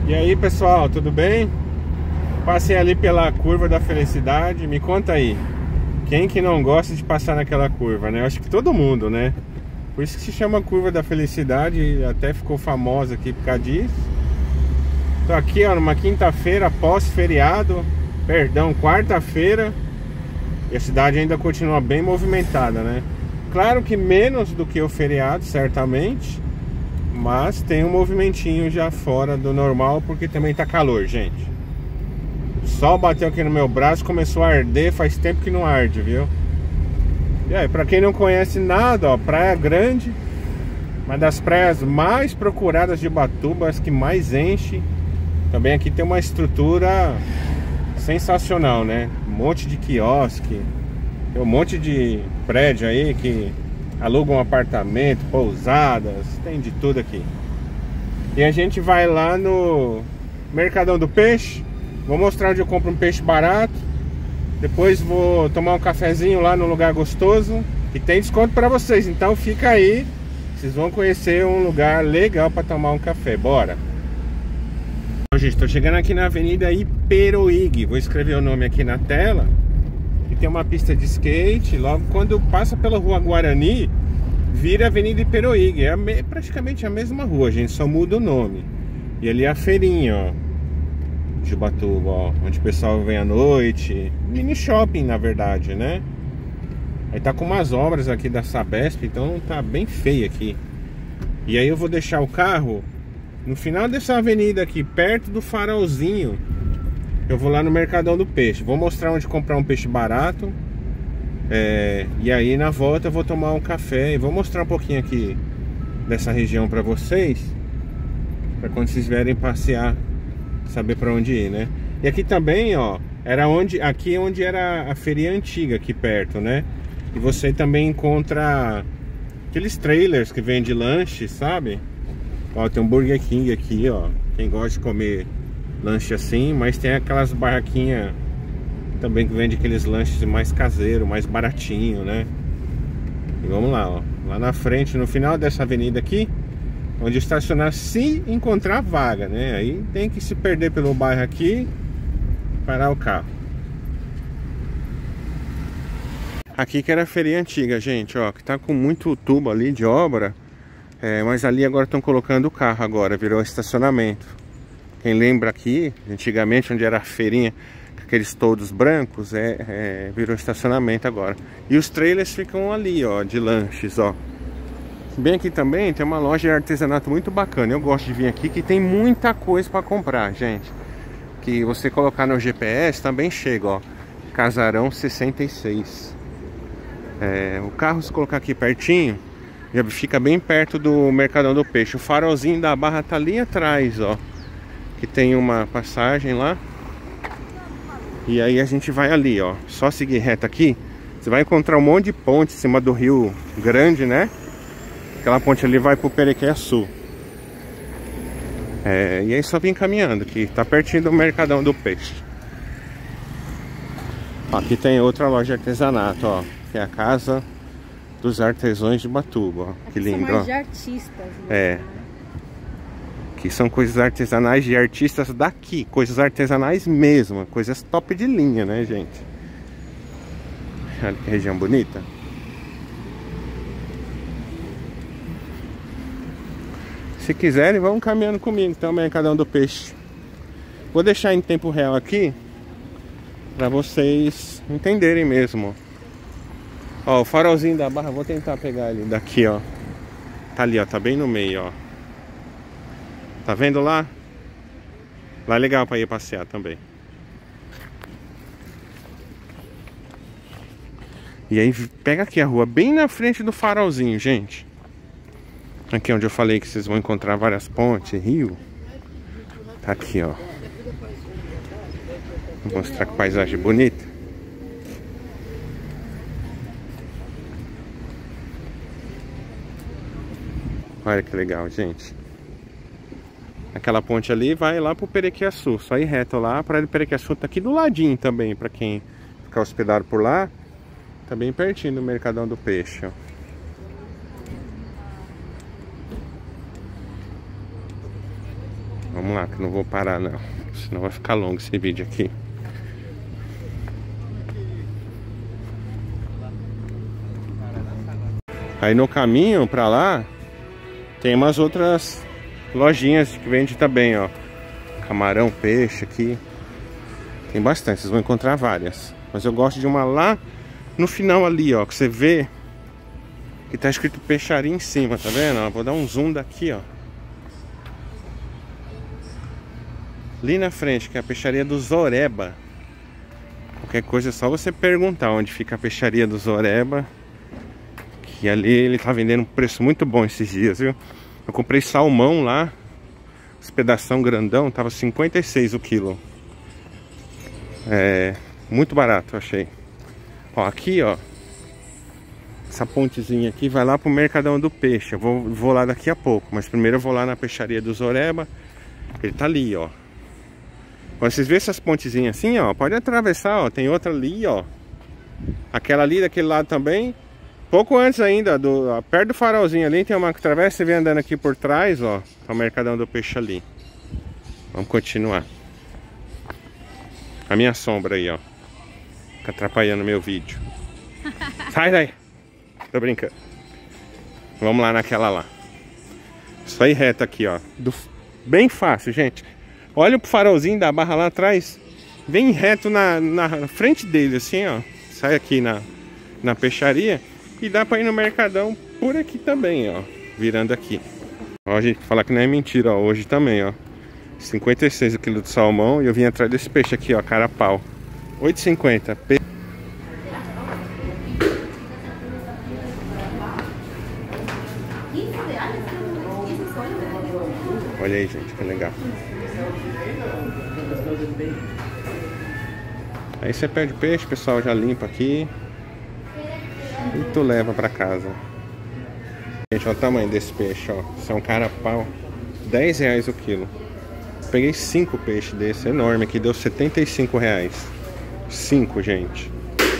E aí pessoal, tudo bem? Passei ali pela curva da felicidade. Me conta aí, quem que não gosta de passar naquela curva, né? Eu acho que todo mundo, né? Por isso que se chama curva da felicidade. Até ficou famosa aqui por causa disso. Tô aqui, ó, numa quinta-feira pós-feriado. Perdão, quarta-feira. E a cidade ainda continua bem movimentada, né? Claro que menos do que o feriado, certamente. Mas tem um movimentinho já fora do normal, porque também tá calor, gente. O sol bateu aqui no meu braço, começou a arder, faz tempo que não arde, viu? E aí, pra quem não conhece nada, ó, Praia Grande, uma das praias mais procuradas de Ubatuba, as que mais enche. Também aqui tem uma estrutura sensacional, né? Um monte de quiosque, tem um monte de prédio aí que alugam apartamento, pousadas, tem de tudo aqui. E a gente vai lá no Mercadão do Peixe. Vou mostrar onde eu compro um peixe barato. Depois vou tomar um cafezinho lá no lugar gostoso. E tem desconto para vocês, então fica aí. Vocês vão conhecer um lugar legal para tomar um café, bora. Bom, gente, estou chegando aqui na Avenida Iperoig. Vou escrever o nome aqui na tela. E tem uma pista de skate. Logo quando passa pela Rua Guarani, vira Avenida Iperoig. É praticamente a mesma rua, gente, só muda o nome. E ali é a feirinha, ó, de Ubatuba, ó, onde o pessoal vem à noite. Mini shopping, na verdade, né? Aí tá com umas obras aqui da Sabesp, então tá bem feio aqui. E aí eu vou deixar o carro no final dessa avenida aqui, perto do farolzinho. Eu vou lá no Mercadão do Peixe. Vou mostrar onde comprar um peixe barato. E aí na volta eu vou tomar um café. E vou mostrar um pouquinho aqui dessa região pra vocês, pra quando vocês vierem passear, saber pra onde ir, né? E aqui também, ó, aqui é onde era a feirinha antiga, aqui perto, né? E você também encontra aqueles trailers que vendem lanche, sabe? Ó, tem um Burger King aqui, ó. Quem gosta de comer lanche assim, mas tem aquelas barraquinhas também que vende aqueles lanches mais caseiros, mais baratinho, né? E vamos lá, ó. Lá na frente, no final dessa avenida aqui, onde estacionar se encontrar vaga, né? Aí tem que se perder pelo bairro aqui, parar o carro. Aqui que era a feirinha antiga, gente, ó, que tá com muito tubo ali de obra. Mas ali agora estão colocando o carro agora, virou estacionamento. Quem lembra aqui, antigamente, onde era a feirinha, aqueles toldos brancos, virou estacionamento agora. E os trailers ficam ali, ó, de lanches, ó. Bem aqui também tem uma loja de artesanato muito bacana. Eu gosto de vir aqui, que tem muita coisa para comprar, gente. Que você colocar no GPS também chega, ó. Casarão 66. O carro, se colocar aqui pertinho, já fica bem perto do Mercadão do Peixe. O farolzinho da Barra tá ali atrás, ó. Que tem uma passagem lá. E aí a gente vai ali, ó. Só seguir reto aqui, você vai encontrar um monte de ponte em cima do Rio Grande, né? Aquela ponte ali vai pro Perequê-Açu. E aí só vim caminhando, que tá pertinho do Mercadão do Peixe. Aqui tem outra loja de artesanato, ó. Que é a Casa dos Artesãos de Ubatuba, ó. Que lindo, ó. De artistas, né? Que são coisas artesanais de artistas daqui. Coisas artesanais mesmo. Coisas top de linha, né, gente? Olha que região bonita. Se quiserem, vão caminhando comigo também, Mercadão do Peixe. Vou deixar em tempo real aqui, pra vocês entenderem mesmo. Ó, o farolzinho da Barra, vou tentar pegar ele daqui, ó. Tá ali, ó, tá bem no meio, ó. Tá vendo lá? Lá é legal pra ir passear também. E aí pega aqui a rua, bem na frente do farolzinho, gente. Aqui onde eu falei que vocês vão encontrar várias pontes, rio. Tá aqui, ó. Vou mostrar que paisagem bonita. Olha que legal, gente. Aquela ponte ali vai lá pro Perequê-Açu. Só ir reto lá. A praia do Perequê-Açu tá aqui do ladinho também, pra quem ficar hospedado por lá. Tá bem pertinho do Mercadão do Peixe, ó. Vamos lá, que eu não vou parar não, senão vai ficar longo esse vídeo aqui. Aí no caminho pra lá tem umas outras lojinhas que vende também, ó. Camarão, peixe aqui. Tem bastante, vocês vão encontrar várias. Mas eu gosto de uma lá no final ali, ó, que você vê que tá escrito peixaria em cima, tá vendo? Ó, vou dar um zoom daqui, ó. Ali na frente, que é a peixaria do Zoreba. Qualquer coisa é só você perguntar onde fica a peixaria do Zoreba. Que ali ele tá vendendo um preço muito bom esses dias, viu? Eu comprei salmão lá, esse pedação grandão, tava 56 o quilo. É, muito barato, eu achei. Ó, aqui, ó, essa pontezinha aqui vai lá pro Mercadão do Peixe. Eu vou lá daqui a pouco, mas primeiro eu vou lá na peixaria do Zoreba. Ele tá ali, ó. Quando vocês verem essas pontezinhas assim, ó, pode atravessar, ó. Tem outra ali, ó. Aquela ali, daquele lado também. Pouco antes ainda, perto do farolzinho ali, tem uma que atravessa, você vem andando aqui por trás, ó. Tá o Mercadão do Peixe ali. Vamos continuar. A minha sombra aí, ó. Fica atrapalhando meu vídeo. Sai daí. Tô brincando. Vamos lá naquela lá. Isso aí reto aqui, ó. Bem fácil, gente. Olha o farolzinho da barra lá atrás. Bem reto na frente dele, assim, ó. Sai aqui na peixaria. E dá pra ir no Mercadão por aqui também, ó. Virando aqui. Ó, a gente fala que não é mentira, ó. Hoje também, ó. 56 o quilo de salmão. E eu vim atrás desse peixe aqui, ó. Carapau. 8,50. Olha aí, gente, que legal. Aí você pede peixe, o pessoal já limpa aqui e tu leva pra casa. Gente, olha o tamanho desse peixe, ó. Isso é um carapau, R$10 o quilo. Peguei 5 peixes desse, enorme aqui, deu R$75. 5, gente.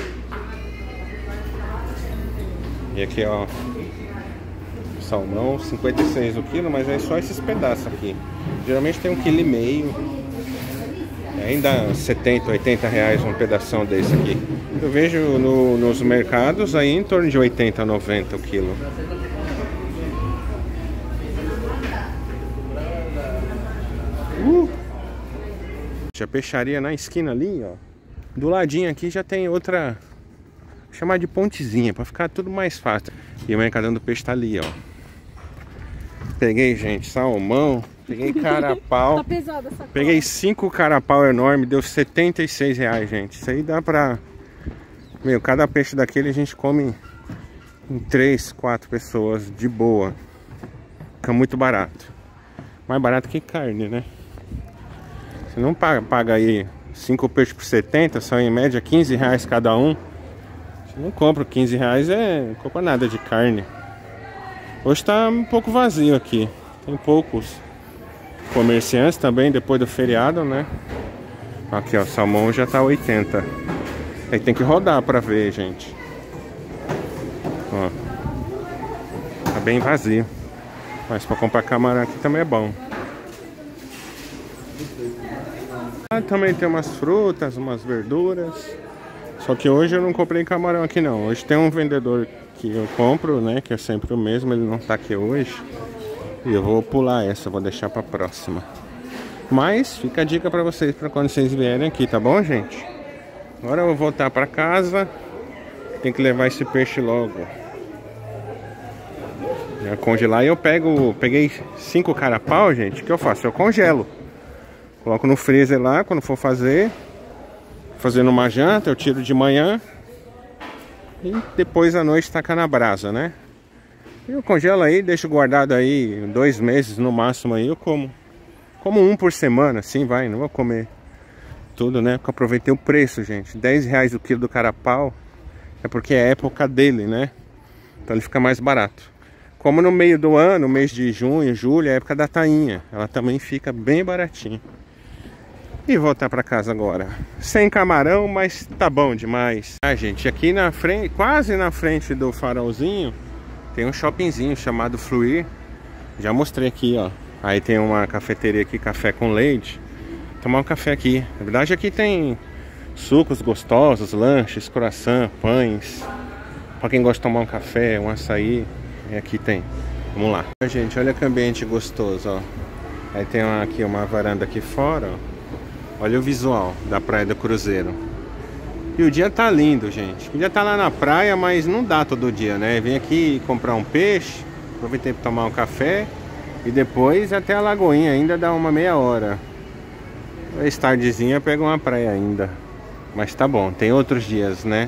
E aqui, ó, salmão, 56 o quilo, mas é só esses pedaços aqui. Geralmente tem 1,5 kg. Ainda 70, 80 reais um pedação desse aqui. Eu vejo nos mercados aí em torno de 80, 90 o quilo. A peixaria na esquina ali, ó. Do ladinho aqui já tem outra, vou chamar de pontezinha, pra ficar tudo mais fácil. E o Mercadão do Peixe tá ali, ó. Peguei, gente, salmão. Peguei carapau. Tá pesada essa coisa. Peguei 5 carapau enorme, deu R$76, gente. Isso aí dá pra... Meu, cada peixe daquele a gente come em 3, 4 pessoas de boa. Fica muito barato. Mais barato que carne, né? Você não paga aí 5 peixes por 70, são em média R$15 cada um. Você não compra R$15, não compra nada de carne. Hoje tá um pouco vazio aqui. Tem poucos comerciantes também depois do feriado, né? Aqui, ó, salmão já tá 80. Aí tem que rodar pra ver, gente. Ó, tá bem vazio. Mas pra comprar camarão aqui também é bom. Também tem umas frutas, umas verduras. Só que hoje eu não comprei camarão aqui não. Hoje tem um vendedor que eu compro, né? Que é sempre o mesmo, ele não tá aqui hoje. E eu vou pular essa, vou deixar pra próxima. Mas fica a dica pra vocês, pra quando vocês vierem aqui, tá bom, gente? Agora eu vou voltar pra casa. Tem que levar esse peixe logo. Já congelar e eu peguei 5 carapau, gente. O que eu faço? Eu congelo. Coloco no freezer lá, quando for fazendo uma janta, eu tiro de manhã. E depois à noite taca na brasa, né? Eu congelo aí, deixo guardado aí 2 meses no máximo aí, eu como. Como um por semana, assim vai, não vou comer tudo, né? Porque eu aproveitei o preço, gente. R$10 o quilo do carapau. É porque é a época dele, né? Então ele fica mais barato. Como no meio do ano, mês de junho, julho, é a época da tainha. Ela também fica bem baratinha. E voltar pra casa agora. Sem camarão, mas tá bom demais. Ah, gente, aqui na frente, quase na frente do farolzinho, tem um shoppingzinho chamado Fluir. Já mostrei aqui, ó. Aí tem uma cafeteria aqui, café com leite. Tomar um café aqui. Na verdade aqui tem sucos gostosos, lanches, croissant, pães. Pra quem gosta de tomar um café, um açaí, aqui tem. Vamos lá. Gente, olha que ambiente gostoso, ó. Aí tem aqui uma varanda aqui fora, ó. Olha o visual da Praia do Cruzeiro. E o dia tá lindo, gente. Podia estar lá na praia, mas não dá todo dia, né? Vim aqui comprar um peixe, aproveitei para tomar um café e depois até a Lagoinha, ainda dá uma meia hora. Esse tardezinha pega uma praia ainda. Mas tá bom, tem outros dias, né?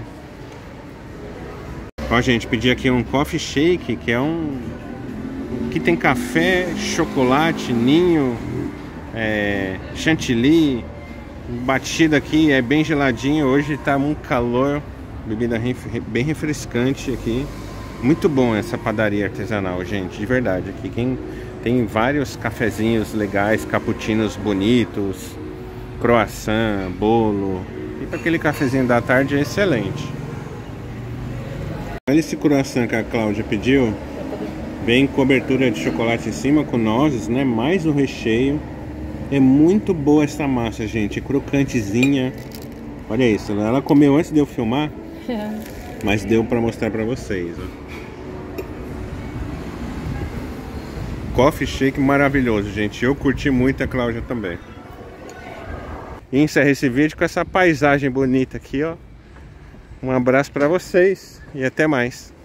Ó, gente, pedi aqui um coffee shake, que é um... que tem café, chocolate, ninho, chantilly. Batida aqui, é bem geladinho. Hoje tá um calor. Bebida bem refrescante aqui. Muito bom essa padaria artesanal, gente, de verdade. Aqui tem vários cafezinhos legais, cappuccinos bonitos, croissant, bolo. E para aquele cafezinho da tarde é excelente. Olha esse croissant que a Cláudia pediu. Vem cobertura de chocolate em cima com nozes, né? Mais o recheio. É muito boa essa massa, gente. Crocantezinha. Olha isso, ela comeu antes de eu filmar. Mas deu para mostrar para vocês, ó. Coffee shake maravilhoso, gente. Eu curti muito, a Cláudia também. E encerro esse vídeo com essa paisagem bonita aqui, ó. Um abraço para vocês e até mais.